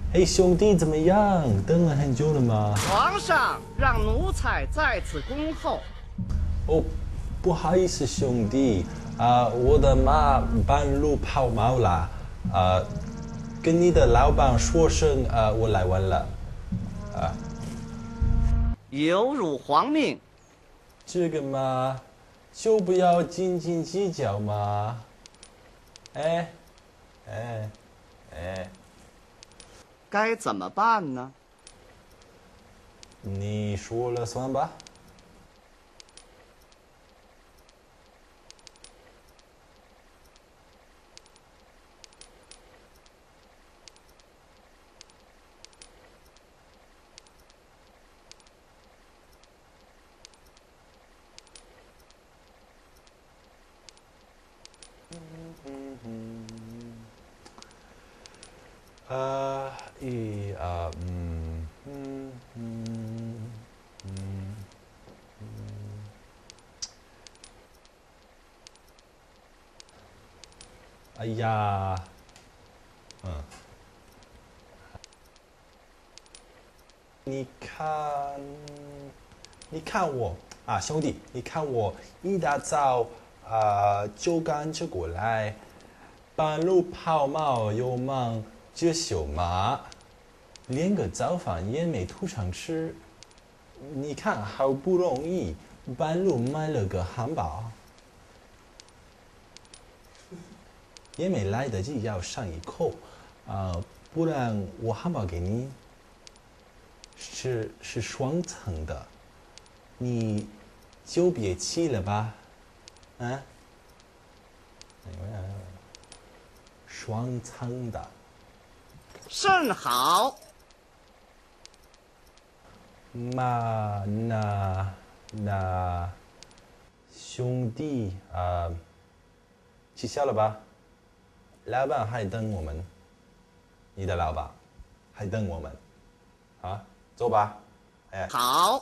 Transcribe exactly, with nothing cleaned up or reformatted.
嘿，兄弟，怎么样？等了很久了吗？ 皇上让奴才在此恭候。 哦，不好意思，兄弟，啊、呃，我的马半路抛锚了，啊、呃，跟你的老板说声，呃，我来晚了，啊、呃。 有辱皇命。 这个嘛，就不要斤斤计较嘛。哎，哎，哎。 该怎么办呢？ 你说了算吧。呃，一啊，嗯嗯嗯嗯嗯，哎呀，嗯，你看，你看我啊，兄弟，你看我一大早啊、呃、就赶着过来，半路抛锚又忙着修马，连个早饭也没图上吃。你看，好不容易半路买了个汉堡，也没来得及要上一口，啊、呃，不然我汉堡给你，是是双层的，你就别气了吧，啊？双层的。 甚好。 嘛，那那兄弟啊、呃，气消了吧？老板还等我们，你的老板还等我们，啊，走吧，哎。 好。